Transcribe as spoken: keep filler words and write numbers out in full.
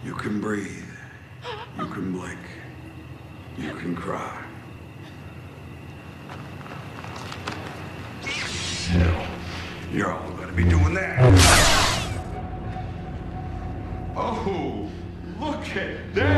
You can breathe. You can blink. You can cry. Hell, you're all gonna be doing that. Oh, look at that!